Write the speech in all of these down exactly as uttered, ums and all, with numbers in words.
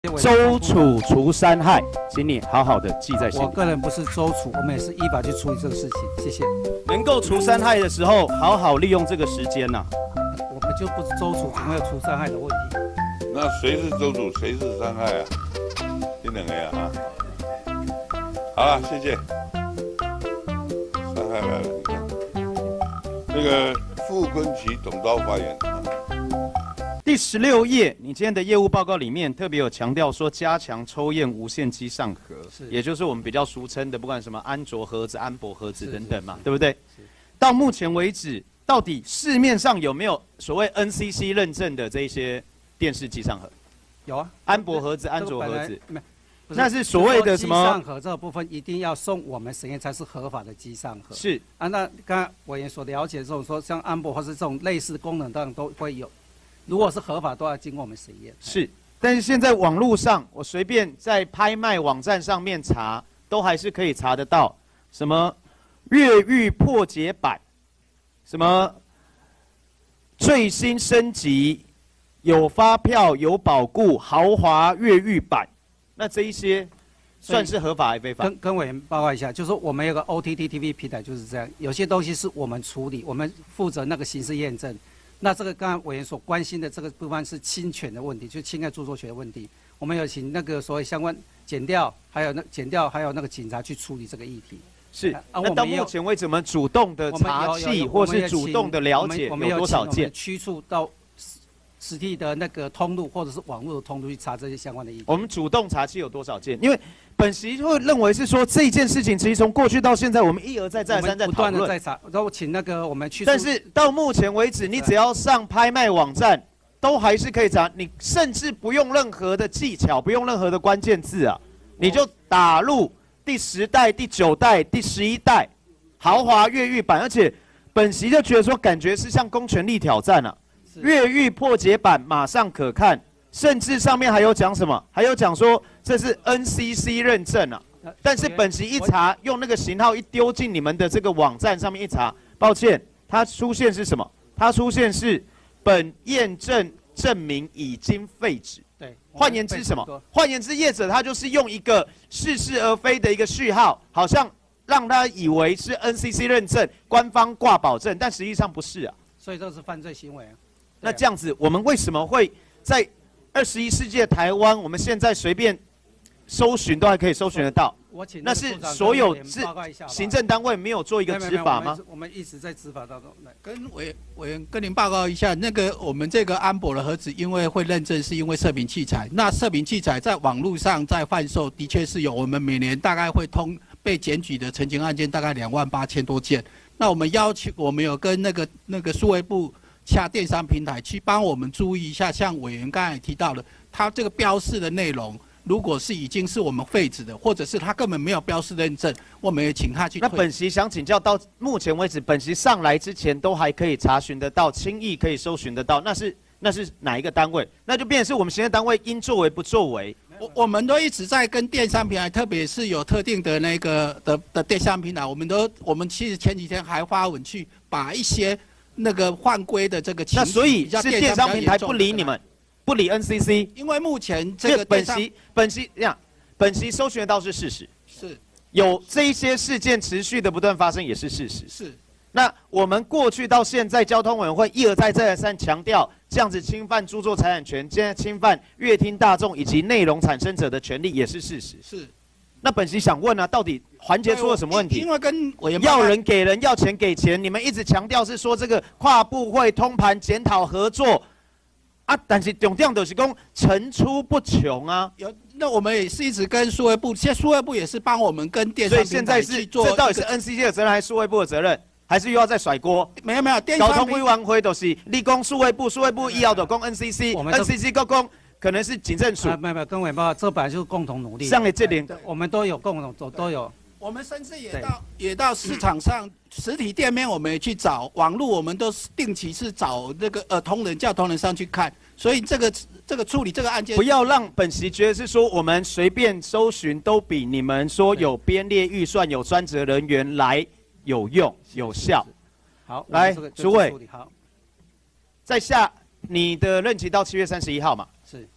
周楚除三害，请你好好的记在心里。 我个人不是周楚，我们也是依法去处理这个事情。谢谢。 能够除三害的时候，好好利用这个时间呐、啊。 我们就不是周楚，怎么有除三害的问题？ 那谁是周楚，谁是三害啊？这两个呀啊。好了，谢谢。三害来了，你看，那个傅昆萁董刀发言。 第十六页，你今天的业务报告里面特别有强调说，加强抽验无线机上盒，也就是我们比较俗称的，不管什么安卓盒子、安博盒子等等嘛，对不对？到目前为止，到底市面上有没有所谓 N C C 认证的这些电视机上盒？ 有啊， 安博盒子、安卓盒子， 没， 那是所谓的什么？ 机上盒这个部分一定要送我们审验才是合法的机上盒。 是啊，那刚刚委员所了解这种说，像安博或是这种类似功能，当然都会有。如果是合法，都要经过我们审验。 是，但是现在网络上，我随便在拍卖网站上面查，都还是可以查得到什么越狱破解版，什么最新升级，有发票有保固豪华越狱版，那这一些算是合法还是非法？ 跟跟委员报告一下，就是说我们有个 O T T T V 平台就是这样，有些东西是我们处理，我们负责那个刑事验证。那这个刚刚委员所关心的这个部分是侵权的问题，就是侵害著作权的问题。我们有请那个所谓相关检调，还有那检调，还有那个警察去处理这个议题。 是。啊、那到目前为止，我们主动的查缉或是主动的了解有多少件？ 我们驱促到实体的那个通路或者是网络的通路去查这些相关的议题。 我们主动查缉有多少件？因为本席会认为是说这件事情，其实从过去到现在，我们一而再、再三在讨论，不断的在查。然后请那个我们去。 但是到目前为止，你只要上拍卖网站，都还是可以查。你甚至不用任何的技巧，不用任何的关键字啊，你就打入第十代、第九代、第十一代豪华越狱版，而且本席就觉得说，感觉是像公权力挑战啊。越狱破解版马上可看，甚至上面还有讲什么？还有讲说这是 N C C 认证啊。但是本席一查，用那个型号一丢进你们的这个网站上面一查，抱歉，它出现是什么？它出现是本验证证明已经废止。 对， 换言之什么？换言之，业者他就是用一个似是而非的一个序号，好像让他以为是 N C C 认证，官方挂保证，但实际上不是啊。 所以这是犯罪行为啊。 那这样子，我们为什么会在二十一世纪的台湾，我们现在随便搜寻都还可以搜寻得到？ 我请那是所有是行政单位没有做一个执法吗？ 我们一直在执法当中。 跟委委员跟您报告一下，那个我们这个安博的盒子，因为会认证，是因为射频器材。那射频器材在网络上在贩售，的确是有。我们每年大概会通被检举的陈情案件大概两万八千多件。那我们要求，我们有跟那个那个数位部。下电商平台去帮我们注意一下，像委员刚才提到的，它这个标示的内容，如果是已经是我们废止的，或者是它根本没有标示认证，我们也请他去。 那本席想请教，到目前为止，本席上来之前都还可以查询得到，轻易可以搜寻得到，那是那是哪一个单位？那就变成是我们行政单位应作为不作为。 我我们都一直在跟电商平台，特别是有特定的那个的的电商平台，我们都我们其实前几天还发文去把一些。那个换规的这个情， 那所以是电商平台不理你们，不理 N C C， 因为目前这个本席本席这样，本席搜寻得到是事实， 是有这一些事件持续的不断发生也是事实， 是。 那我们过去到现在，交通委员会一而再再而三强调，这样子侵犯著作财产权，现在侵犯阅听大众以及内容产生者的权利也是事实， 是。 那本席想问啊，到底环节出了什么问题？ 因为跟委员要人给人，要钱给钱，你们一直强调是说这个跨部会通盘检讨合作啊，但是重点就是讲层出不穷啊。 有，那我们也是一直跟数位部，现在数位部也是帮我们跟电商平台去做。 所以现在是这到底是 N C C 的责任还是数位部的责任？还是又要再甩锅？ 没有没有，电商交通委员会都是立功数位部，数位部医药的供 N C C，N C C 够供。可能是警政署， 没有没有，跟委员报告，这本来就是共同努力。 上的这点， 我们都有共同，都都有。 我们甚至也到也到市场上，实体店面我们也去找，网络我们都定期是找那个呃同仁叫同仁上去看，所以这个这个处理这个案件， 不要让本席觉得是说我们随便搜寻都比你们说有编列预算、有专责人员来有用有效。 好， 来，主委， 好， 在下你的任期到七月三十一号嘛。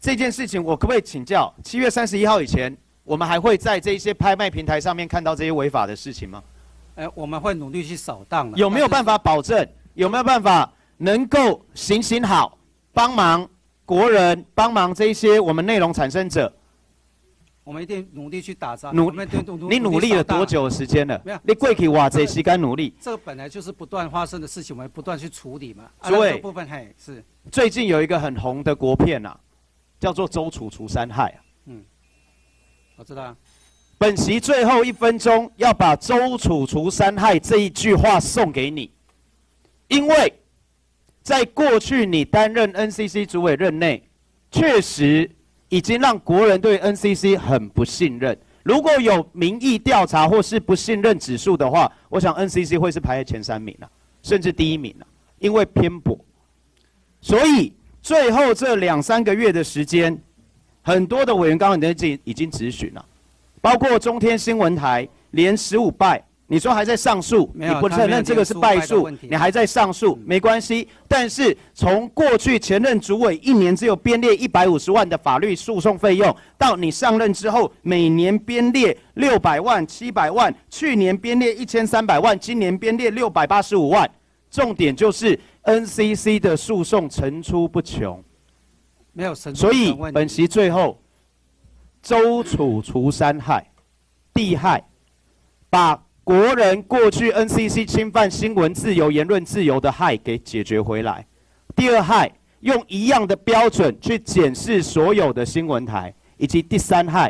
这件事情，我可不可以请教？七月三十一号以前，我们还会在这一些拍卖平台上面看到这些违法的事情吗？ 呃，我们会努力去扫荡的。 有没有办法保证？有没有办法能够行行好，帮忙国人，帮忙这一些我们内容产生者？ 我们一定努力去打仗。 努我们努你努力了多久的时间了？ 没有， 你过去哇这时间努力。 这个本来就是不断发生的事情，我们不断去处理嘛。啊、 诸位， 这个部分嘿是。 最近有一个很红的国片啊，叫做《周楚除三害》啊。 嗯，我知道啊。 本席最后一分钟要把“周楚除三害”这一句话送给你，因为在过去你担任 N C C 主委任内，确实已经让国人对 N C C 很不信任。如果有民意调查或是不信任指数的话，我想 N C C 会是排在前三名啊，甚至第一名啊，因为偏颇。所以最后这两三个月的时间，很多的委员刚刚已经已经质询了，包括中天新闻台连十五败，你说还在上诉，你不承认这个是败诉，你还在上诉，没关系。但是从过去前任主委一年只有编列一百五十万的法律诉讼费用，到你上任之后每年编列六百万、七百万，去年编列一千三百万，今年编列六百八十五万。重点就是 N C C 的诉讼层出不穷， 没有层出所以本席最后周楚除三害，第一害，把国人过去 N C C 侵犯新闻自由、言论自由的害给解决回来；第二害，用一样的标准去检视所有的新闻台；以及第三害，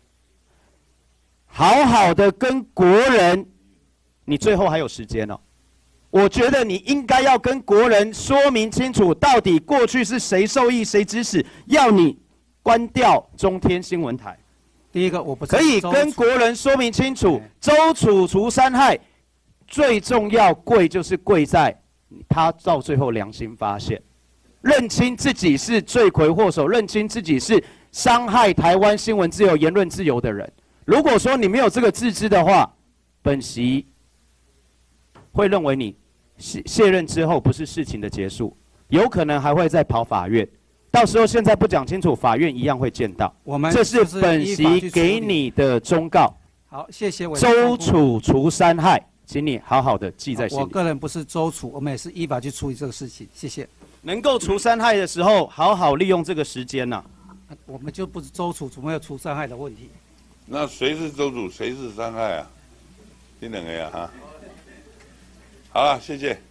好好的跟国人，你最后还有时间哦。我觉得你应该要跟国人说明清楚，到底过去是谁受益、谁指使，要你关掉中天新闻台。 第一个，我不可以跟国人说明清楚，周楚除三害，最重要贵就是贵在他到最后良心发现，认清自己是罪魁祸首，认清自己是伤害台湾新闻自由、言论自由的人。如果说你没有这个自知的话，本席会认为你卸卸任之后不是事情的结束，有可能还会再跑法院。到时候现在不讲清楚，法院一样会见到。 我们这是本席给你的忠告。 好，谢谢委员。 周楚除三害，请你好好的记在心里。 我个人不是周楚，我们也是依法去处理这个事情。谢谢。 能够除三害的时候，好好利用这个时间呐、 啊。我们就不是周楚，没有除三害的问题。 那谁是周楚，谁是三害啊？这两个呀，哈。好了，谢谢。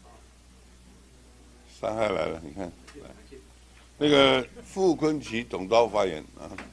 三害来了，你看，来，那个傅昆萁总召发言啊。